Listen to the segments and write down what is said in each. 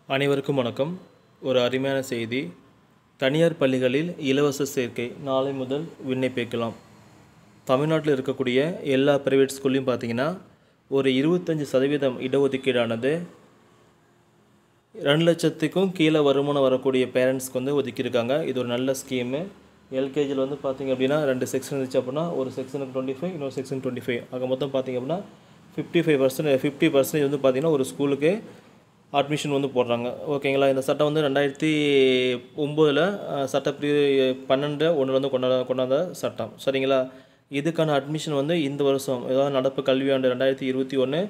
அனைவருக்கும் வணக்கம். ஒரு அருமையான செய்தி. தனியார் பள்ளிகளில் இலவச சேர்க்கை நாளை முதல் விண்ணப்பிக்கலாம். தமிழ்நாட்டில் இருக்கக்கூடிய எல்லா பிரைவேட் ஸ்கூல்லையும் பார்த்தீங்கன்னா ஒரு 25% இடஒதுக்கீடானது 2 லட்சத்துக்கும் கீழே வருமானம் வரக்கூடிய பேரண்ட்ஸ்க்கு வந்து ஒதுக்கியிருக்காங்க. இது ஒரு நல்ல ஸ்கீமு. எல்கேஜியில் வந்து பார்த்திங்க அப்படின்னா 2 செக்ஷன் இருந்துச்சு அப்படின்னா ஒரு செக்ஷனுக்கு 25, இன்னொரு செக்ஷன் 25. ஆக மொத்தம் பார்த்திங்க அப்படின்னா 50% வந்து பார்த்திங்கன்னா ஒரு ஸ்கூலுக்கு அட்மிஷன் வந்து போடுறாங்க. ஓகேங்களா. இந்த சட்டம் வந்து 2009 சட்டப்பிரிவு 12(1) வந்து கொண்டாந்த சட்டம். சரிங்களா. இதுக்கான அட்மிஷன் வந்து இந்த வருஷம், ஏதாவது நடப்பு கல்வியாண்டு 2021,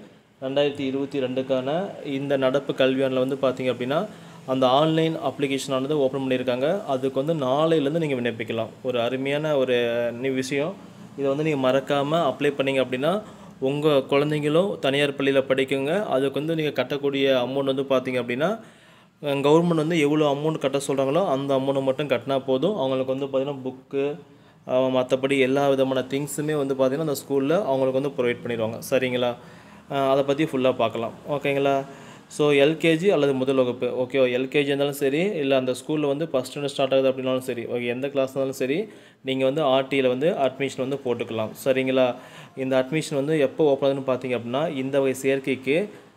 2022க்கான இந்த நடப்பு கல்வியாண்டில் வந்து பார்த்திங்க அப்படின்னா அந்த ஆன்லைன் அப்ளிகேஷனானது ஓப்பன் பண்ணியிருக்காங்க. அதுக்கு வந்து நாளையிலேருந்து நீங்கள் விண்ணப்பிக்கலாம். ஒரு அருமையான ஒரு விஷயம். இதை வந்து நீங்கள் மறக்காமல் அப்ளை பண்ணிங்க அப்படின்னா உங்கள் குழந்தைங்களும் தனியார் பள்ளியில் படிக்குங்க. அதுக்கு வந்து நீங்கள் கட்டக்கூடிய அமௌண்ட் வந்து பார்த்திங்க அப்படின்னா கவர்மெண்ட் வந்து எவ்வளோ அமௌண்ட் கட்ட சொல்கிறாங்களோ அந்த அமௌண்ட்டை மட்டும் கட்டினா போதும். அவங்களுக்கு வந்து பார்த்திங்கன்னா புக்கு மற்றபடி எல்லா விதமான திங்ஸுமே வந்து பார்த்திங்கன்னா அந்த ஸ்கூலில் அவங்களுக்கு வந்து ப்ரொவைட் பண்ணிடுவாங்க. சரிங்களா. அதை பற்றி ஃபுல்லாக பார்க்கலாம். ஓகேங்களா. ஸோ எல்கேஜி அல்லது முதல் வகுப்பு, ஓகேவா. எல்கேஜி இருந்தாலும் சரி, இல்லை அந்த ஸ்கூலில் வந்து ஃபஸ்ட் ஸ்டாண்டர்ட் ஸ்டார்ட் ஆகுது அப்படின்னாலும் சரி, ஓகே, எந்த கிளாஸ் இருந்தாலும் சரி, நீங்கள் வந்து ஆர்டியில் வந்து அட்மிஷன் வந்து போட்டுக்கலாம். சரிங்களா. இந்த அட்மிஷன் வந்து எப்போ ஓப்பன் ஆகுதுன்னு பார்த்தீங்க அப்படின்னா இந்த வகை சேர்க்கைக்கு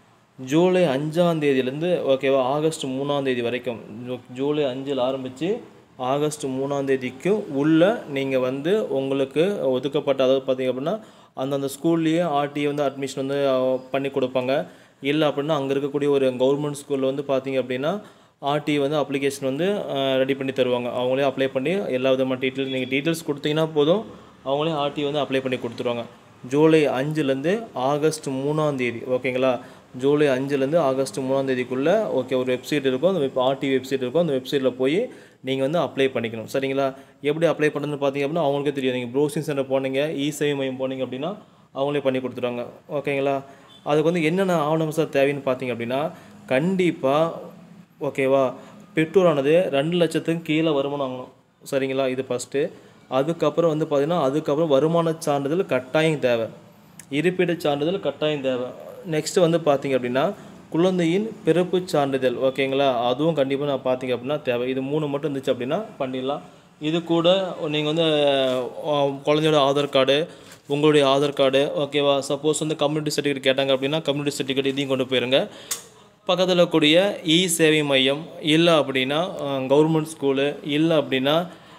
ஜூலை 5ஆம் தேதியிலேருந்து, ஓகேவா, ஆகஸ்ட் 3ஆம் தேதி வரைக்கும், ஜூலை 5 ஆரம்பித்து ஆகஸ்ட் 3ஆம் தேதிக்கு உள்ள நீங்கள் வந்து உங்களுக்கு ஒதுக்கப்பட்ட, அதாவது பார்த்திங்க அப்படின்னா அந்தந்த ஸ்கூல்லேயே ஆர்டியை வந்து அட்மிஷன் வந்து பண்ணி கொடுப்பாங்க. இல்லை அப்படின்னா அங்கே இருக்கக்கூடிய ஒரு கவர்மெண்ட் ஸ்கூலில் வந்து பார்த்திங்க அப்படின்னா ஆர்டி வந்து அப்ளிகேஷன் வந்து ரெடி பண்ணி தருவாங்க. அவங்களே அப்ளை பண்ணி எல்லா விதமான நீங்கள் டீட்டெயில்ஸ் கொடுத்தீங்கன்னா போதும், அவங்களே ஆர்டி வந்து அப்ளை பண்ணி கொடுத்துருவாங்க. ஜூலை 5லேருந்து ஆகஸ்ட் 3ஆம் தேதி, ஓகேங்களா. ஜூலை 5லேருந்து ஆகஸ்ட் 3ஆம் தேதிக்குள்ளே, ஓகே, ஒரு வெப்சைட் இருக்கும், அந்த ஆர்டி வெப்சைட் இருக்கும். அந்த வெப்சைட்டில் போய் நீங்கள் வந்து அப்ளை பண்ணிக்கணும். சரிங்களா. எப்படி அப்ளை பண்ணுறதுன்னு பார்த்தீங்க அப்படின்னா அவங்களுக்கே தெரியும். நீங்கள் ப்ரௌசிங் சென்டர் போனீங்க, இ-சேவை மையம் போனீங்க அப்படின்னா அவங்களே பண்ணி கொடுத்துருவாங்க. ஓகேங்களா. அதுக்கு வந்து என்னென்ன ஆவணம் சார் தேவைன்னு பார்த்தீங்க அப்படின்னா கண்டிப்பாக, ஓகேவா, பெற்றோரானது 2 லட்சத்துக்கு கீழே வருமானம் ஆகணும். சரிங்களா. இது ஃபஸ்ட்டு. அதுக்கப்புறம் வந்து பார்த்திங்கன்னா அதுக்கப்புறம் வருமான சான்றிதழ் கட்டாயம் தேவை, இருப்பிட சான்றிதழ் கட்டாயம் தேவை. நெக்ஸ்ட்டு வந்து பார்த்திங்க அப்படின்னா குழந்தையின் பிறப்பு சான்றிதழ், ஓகேங்களா, அதுவும் கண்டிப்பாக நான் பார்த்திங்க அப்படின்னா தேவை. இது 3 மட்டும் இருந்துச்சு அப்படின்னா பண்ணிடலாம். இது கூட நீங்கள் வந்து குழந்தையோட ஆதார் கார்டு, உங்களுடைய ஆதார் கார்டு, ஓகேவா. சப்போஸ் வந்து கம்யூனிட்டி சர்டிஃபிகேட் கேட்டாங்க அப்படின்னா கம்யூனிட்டி சர்டிஃபிகேட் இதையும் கொண்டு போயிருங்க. பக்கத்தில் கூடிய இ-சேவை மையம், இல்லை அப்படின்னா கவர்மெண்ட் ஸ்கூலு, இல்லை அப்படின்னா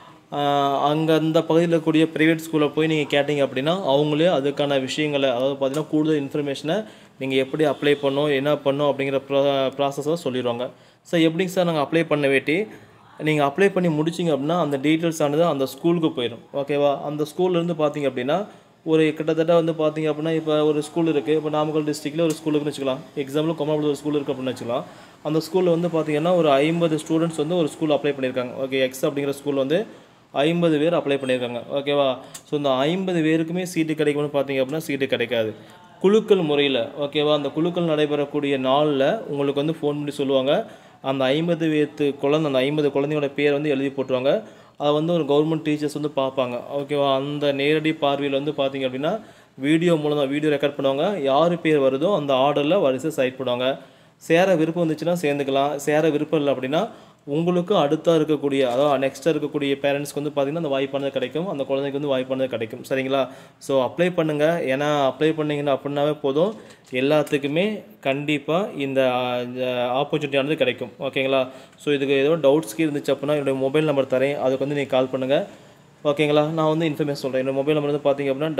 அங்கே அந்த பகுதியில் இருக்கக்கூடிய ப்ரைவேட் ஸ்கூலில் போய் நீங்கள் கேட்டிங்க அப்படின்னா அவங்களே அதுக்கான விஷயங்களை, அதாவது பார்த்திங்கன்னா கூடுதல் இன்ஃபர்மேஷனை நீங்கள் எப்படி அப்ளை பண்ணணும், என்ன பண்ணணும் அப்படிங்கிற ப்ராசஸை சொல்லிடுவாங்க. சார் எப்படிங்க சார் நாங்கள் அப்ளை பண்ண வேட்டி, நீங்கள் அப்ளை பண்ணி முடிச்சிங்க அப்படின்னா அந்த டீட்டெயில்ஸ் ஆனது அந்த ஸ்கூலுக்கு போயிடும். ஓகேவா. அந்த ஸ்கூல்லேருந்து பார்த்திங்க அப்படின்னா ஒரு கிட்டத்தட்ட வந்து பார்த்திங்க அப்படின்னா இப்போ ஒரு ஸ்கூல் இருக்குது. இப்போ நாமக்கல் டிஸ்ட்ரிக்டில் ஒரு ஸ்கூல் இருக்குன்னு வச்சுக்கலாம். எக்ஸாம்பிள் கொமராபுரத்தில் ஒரு ஸ்கூல் இருக்குது அப்படின்னு வச்சுக்கலாம். அந்த ஸ்கூலில் வந்து பார்த்திங்கன்னா ஒரு 50 ஸ்டூடெண்ட்ஸ் வந்து ஒரு ஸ்கூல் அப்ளை பண்ணியிருக்காங்க. ஓகே, எக்ஸ் அப்படிங்கிற ஸ்கூல் வந்து 50 பேர் அப்ளை பண்ணியிருக்காங்க. ஓகேவா. ஸோ இந்த 50 பேருக்குமே சீட்டு கிடைக்கும்னு பார்த்திங்க அப்படின்னா சீட்டு கிடைக்காது. குழுக்கள் முறையில், ஓகேவா, அந்த குழுக்கள் நடைபெறக்கூடிய நாளில் உங்களுக்கு வந்து ஃபோன் பண்ணி சொல்லுவாங்க. அந்த 50 குழந்தையோட பேர் வந்து எழுதி போட்டுருவாங்க. அதை வந்து ஒரு கவர்மெண்ட் டீச்சர்ஸ் வந்து பார்ப்பாங்க. ஓகேவா. அந்த நேரடி பார்வையில் வந்து பார்த்திங்க அப்படின்னா வீடியோ மூலம் தான் வீடியோ ரெக்கார்ட் பண்ணுவாங்க. யார் பேர் வருதோ அந்த ஆர்டரில் வரிசை சைட் பண்ணுவாங்க. சேர விருப்பம் வந்துச்சுன்னா சேர்ந்துக்கலாம். சேர விருப்பம் இல்லை அப்படின்னா உங்களுக்கு அடுத்தாக இருக்கக்கூடிய, அதாவது நெக்ஸ்ட்டாக இருக்கக்கூடிய பேரண்ட்ஸ்க்கு வந்து பார்த்திங்கன்னா அந்த வாய்ப்பானது கிடைக்கும், அந்த குழந்தைக்கு வந்து வாய்ப்பானது கிடைக்கும். சரிங்களா. ஸோ அப்ளை பண்ணுங்கள். ஏன்னா அப்ளை பண்ணிங்கன்னா அப்படின்னாவே போதும், எல்லாத்துக்குமே கண்டிப்பாக இந்த ஆப்பர்ச்சுனிட்டியானது கிடைக்கும். ஓகேங்களா. ஸோ இதுக்கு ஏதோ டவுட்ஸ்க்கு இருந்துச்சு அப்படின்னா என்னுடைய மொபைல் நம்பர் தரேன், அதுக்கு வந்து நீங்கள் கால் பண்ணுங்கள். ஓகேங்களா. நான் வந்து இன்ஃபர்மேஷன் சொல்கிறேன். என்னோடய மொபைல் நம்பர் வந்து பார்த்திங்க அப்படின்னா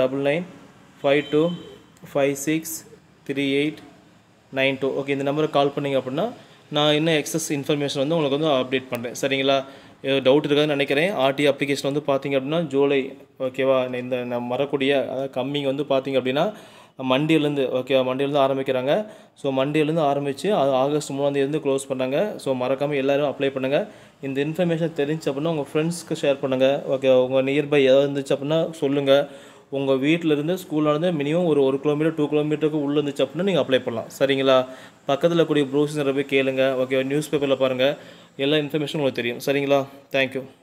9952563892. ஓகே, இந்த நம்பருக்கு கால் பண்ணிங்க அப்படின்னா நான் இன்னும் எக்ஸஸ் இன்ஃபர்மேஷன் வந்து உங்களுக்கு வந்து அப்டேட் பண்ணுறேன். சரிங்களா. டவுட் இருக்காதுன்னு நினைக்கிறேன். ஆர்டி அப்ளிகேஷன் வந்து பார்த்திங்க அப்படின்னா ஜூலை, ஓகேவா, இந்த நம்ம வரக்கூடிய அதாவது கம்மிங் வந்து பார்த்திங்க அப்படின்னா மண்டேலேருந்து, ஓகேவா, மண்டேலேருந்து ஆரம்பிக்கிறாங்க. ஸோ மண்டேலேருந்து ஆரம்பித்து அது ஆகஸ்ட் 3ஆம் தேதியிலேருந்து க்ளோஸ் பண்ணாங்க. ஸோ மறக்காமல் எல்லோரும் அப்ளை பண்ணுங்கள். இந்த இன்ஃபர்மேஷன் தெரிஞ்சு அப்படின்னா உங்கள் ஃப்ரெண்ட்ஸ்க்கு ஷேர் பண்ணுங்கள். ஓகே, உங்கள் நியர்பை ஏதாவது இருந்துச்சு அப்படின்னா சொல்லுங்கள். உங்கள் வீட்டிலேருந்து ஸ்கூலானது மினிமம் ஒரு 1 கிலோமீட்டர் 2 கிலோமீட்டருக்கு உள்ளே இருந்துச்சு அப்படின்னா நீங்கள் அப்ளை பண்ணலாம். சரிங்களா. பக்கத்தில் கூடிய ப்ரௌசிங் போய் கேளுங்க. ஓகே, நியூஸ் பேப்பரில் பாருங்கள். எல்லா இன்ஃபர்மேஷனும் உங்களுக்கு தெரியும். சரிங்களா. தேங்க்யூ.